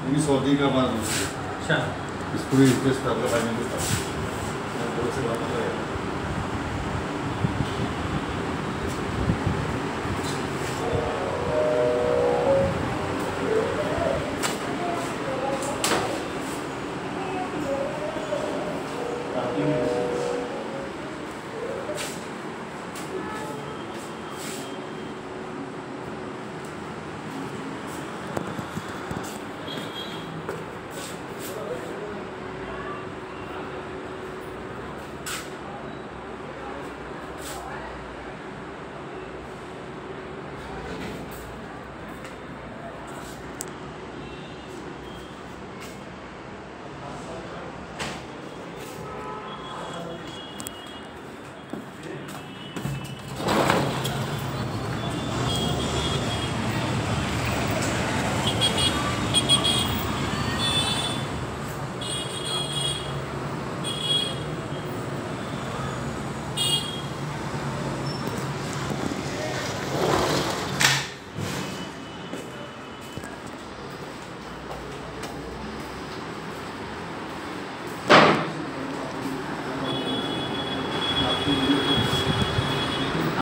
ये सऊदी का माल है। अच्छा, इस पूरी इंटरेस्ट आपका फाइनल होता है। बहुत से बात है।